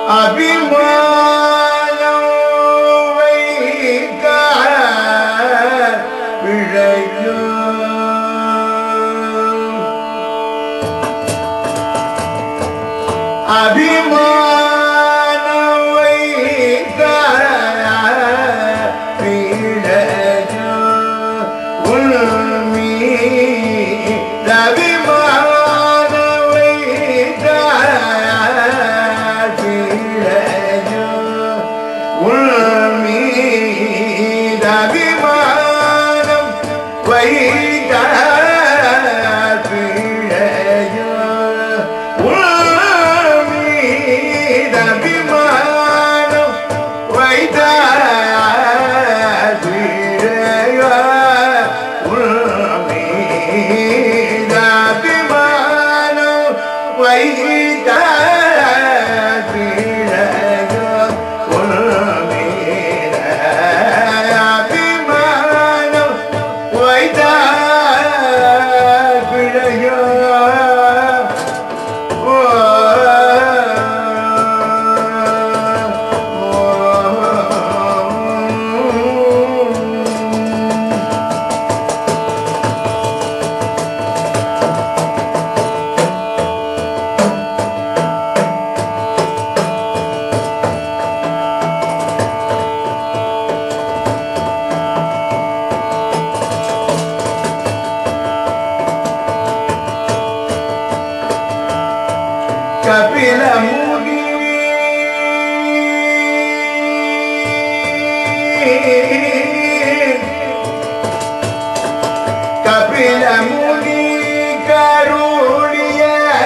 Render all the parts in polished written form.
அபிமானம் வைக்க விழையோ அபிமானம் வைக்க விழையோ உள்மீ அபிமானம் வைக்க விழையோ உள்மீ அபிமானம் வைக்க கபில முனி கபில முனி கருளிய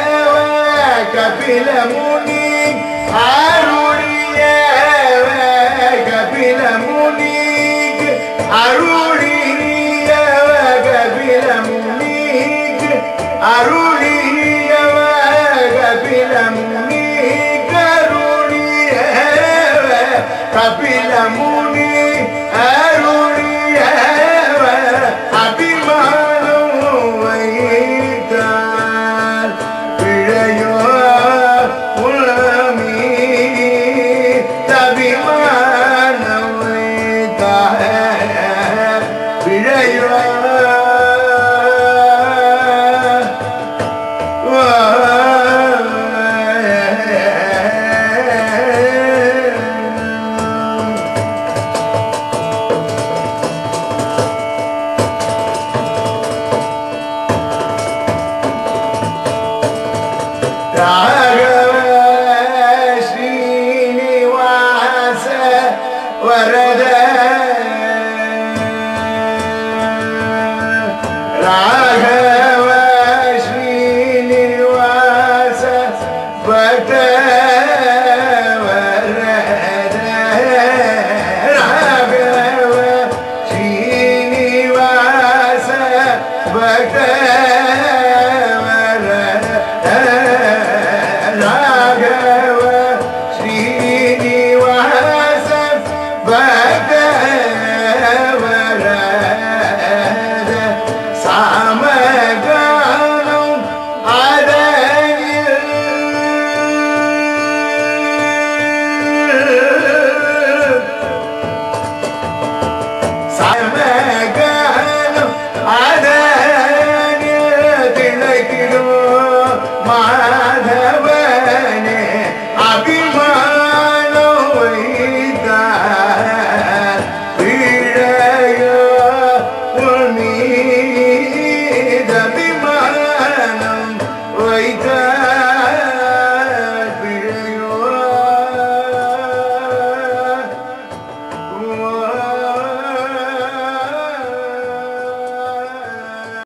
கபில முனி அருளிய கபில முனி அருளிய கபில முனி அருளிய கபில முனி கருளிய கபில முனி அருளிய அபிமானம் வைத்தார் பிழையோ உளமீ தபிமானம் வைத்தார் பிழையோ ராகவ ஸ்ரீனிவாச வரத ராகவ ஸ்ரீனிவாச பக்த வரத ராகவ ஸ்ரீனிவாச பக்த Raga